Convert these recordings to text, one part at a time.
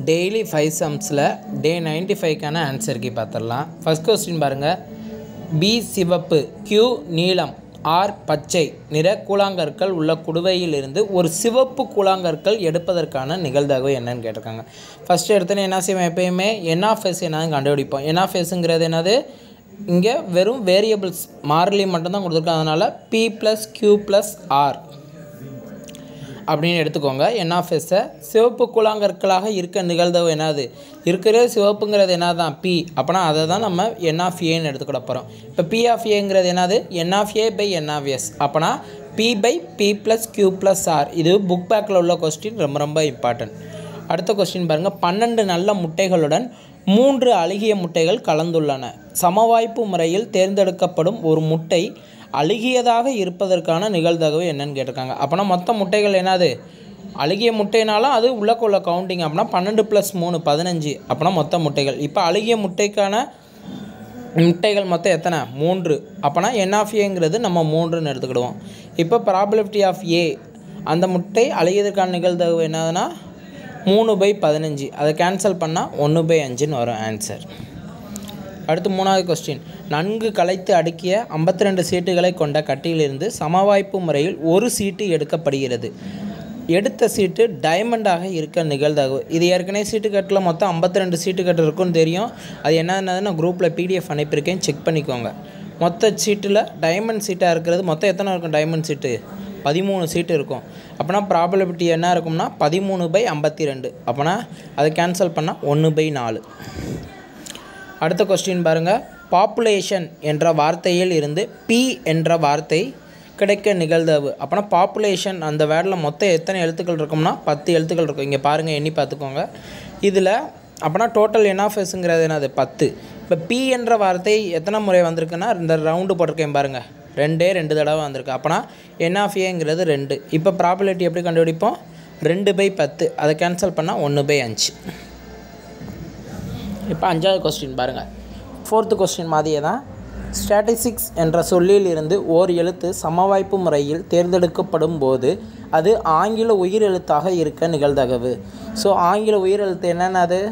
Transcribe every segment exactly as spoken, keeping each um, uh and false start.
Daily five சம்ஸில் day ninety ஃபைவ்க்கான answer key பார்த்துடலாம். ஃபஸ்ட் கொஸ்டின் பாருங்கள். பி சிவப்பு, கியூ நீலம், ஆர் பச்சை நிற கூழாங்கற்கள் உள்ள குடுவையிலிருந்து ஒரு சிவப்பு கூழாங்கற்கள் எடுப்பதற்கான நிகழ்தகவு என்னன்னு கேட்டிருக்காங்க. ஃபஸ்ட்டு எடுத்தோன்னே என்ன செய்வோம், எப்பயுமே என் ஆஃப் எஸ் என்னன்னு கண்டுபிடிப்போம். என் ஆஃப் எஸ்ங்கிறது என்னது, இங்கே வெறும் வேரியபிள்ஸ் மாறிலி மட்டும்தான் கொடுத்துருக்காங்க. அதனால் P plus Q plus R அப்படின்னு எடுத்துக்கோங்க. என் ஆஃப் எஸ்ஸை சிவப்பு கூழாங்கற்களாக இருக்க நிகழ்தகவு என்னது, இருக்கிற சிவப்புங்கிறது என்ன தான் பி, அப்போனா அதை தான் நம்ம என் ஆஃப் ஏன்னு எடுத்துக்கிட போகிறோம். இப்போ பி ஆஃப் ஏங்கிறது என்னது, N of A by N of S, அப்போனா P by P plus Q plus R. இது புக் பேக்கில் உள்ள கொஸ்டின், ரொம்ப ரொம்ப இம்பார்ட்டன்ட். அடுத்த கொஸ்டின் பாருங்கள். பன்னெண்டு நல்ல முட்டைகளுடன் மூன்று அழுகிய முட்டைகள் கலந்துள்ளன. சமவாய்ப்பு முறையில் தேர்ந்தெடுக்கப்படும் ஒரு முட்டை அழுகியதாக இருப்பதற்கான நிகழ்தகவு என்னன்னு கேட்டிருக்காங்க. அப்போனா மொத்த முட்டைகள் என்னது, அழுகிய முட்டைனாலும் அது உள்ளக்குள்ள கவுண்டிங். அப்படின்னா பன்னெண்டு ப்ளஸ் மூணு பதினஞ்சு, அப்போனா மொத்த முட்டைகள். இப்போ அழுகிய முட்டைக்கான முட்டைகள் மொத்தம் எத்தனை, மூன்று. அப்போனா என் ஆஃப் ஏங்கிறது நம்ம மூன்றுன்னு எடுத்துக்கிடுவோம். இப்போ ப்ராபபிலிட்டி ஆஃப் ஏ, அந்த முட்டை அழுகியதற்கான நிகழ்தகவு என்னதுன்னா மூணு பை பதினஞ்சு. அதை கேன்சல் பண்ணால் ஒன்று பை அஞ்சுன்னு வரும் ஆன்சர். அடுத்து மூணாவது கொஸ்டின். நன்கு கலைத்து அடுக்கிய ஐம்பத்தி ரெண்டு சீட்டுகளை கொண்ட கட்டியிலிருந்து சமவாய்ப்பு முறையில் ஒரு சீட்டு எடுக்கப்படுகிறது. எடுத்த சீட்டு டைமண்டாக இருக்க நிகழ்தகவு. இது ஏற்கனவே சீட்டு கட்டில் மொத்தம் ஐம்பத்தி ரெண்டு சீட்டு கட்டு இருக்குன்னு தெரியும். அது என்னென்னது நான் குரூப்பில் பிடிஎஃப் அனுப்பியிருக்கேன், செக் பண்ணிக்கோங்க. மொத்த சீட்டில் டைமண்ட் சீட்டாக இருக்கிறது மொத்தம் எத்தனை இருக்கும், டைமண்ட் சீட்டு பதிமூணு சீட்டு இருக்கும். அப்போனா ப்ராபபிலிட்டி என்ன இருக்கும்னா பதிமூணு பை ஐம்பத்தி ரெண்டு. அப்போனா அதை கேன்சல் பண்ணால் ஒன்று பை நாலு. அடுத்த கொஸ்டின் பாருங்கள். பாப்புலேஷன் என்ற வார்த்தையில் இருந்து பி என்ற வார்த்தை கிடைக்க நிகழ்தகவு. அப்போனா பாப்புலேஷன் அந்த வேர்டில் மொத்தம் எத்தனை எழுத்துக்கள் இருக்கும்னா பத்து எழுத்துக்கள் இருக்கும். இங்கே பாருங்கள், எண்ணி பார்த்துக்கோங்க. இதில் அப்போனா டோட்டல் என் ஆஃப் எஸ்ங்கிறது என்னது பத்து. இப்போ பி என்ற வார்த்தை எத்தனை முறை வந்திருக்குன்னா இந்த ரவுண்டு போட்டிருக்கேன் பாருங்கள், ரெண்டே ரெண்டு தடவை வந்திருக்கு. அப்போனா என் ஆஃப் ஏங்கிறது ரெண்டு. இப்போ ப்ராபபிலிட்டி எப்படி கண்டுபிடிப்போம், ரெண்டு பை பத்து. அதை கேன்சல் பண்ணால் ஒன்று பை அஞ்சு. இப்போ அஞ்சாவது கொஸ்டின் பாருங்கள். ஃபோர்த்து கொஸ்டின் மாதிரியே தான். ஸ்டாட்டிஸ்டிக்ஸ் என்ற சொல்லில் இருந்து ஓர் எழுத்து சமவாய்ப்பு முறையில் தேர்ந்தெடுக்கப்படும் போது அது ஆங்கில உயிர் எழுத்தாக இருக்க நிகழ்தகவு. ஸோ ஆங்கில உயிர் எழுத்து என்னென்னது,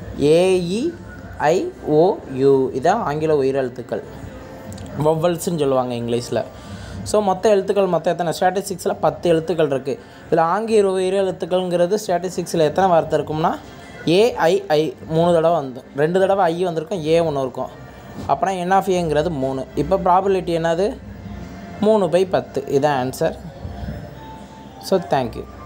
ஏஇஐஓயு, இதான் ஆங்கில உயிர் எழுத்துக்கள், வவ்வல்ஸ்ன்னு சொல்லுவாங்க இங்கிலீஷில். ஸோ மொத்த எழுத்துக்கள் மொத்தம் எத்தனை, ஸ்டாட்டிஸ்டிக்ஸில் பத்து எழுத்துக்கள் இருக்குது. இதில் ஆங்கில உயிர் எழுத்துக்கள்ங்கிறது ஸ்டாட்டிஸ்டிக்ஸில் எத்தனை வார்த்தை இருக்கும்னா ஏஐஐ மூணு தடவை வந்து ரெண்டு தடவை ஐ வந்திருக்கும், ஏ ஒன்று இருக்கும். அப்புறம் என் ஆஃப் ஏங்கிறது மூணு. இப்போ ப்ராபபிலிட்டி என்னது மூணு பை பத்து. இதுதான் ஆன்சர். So thank you.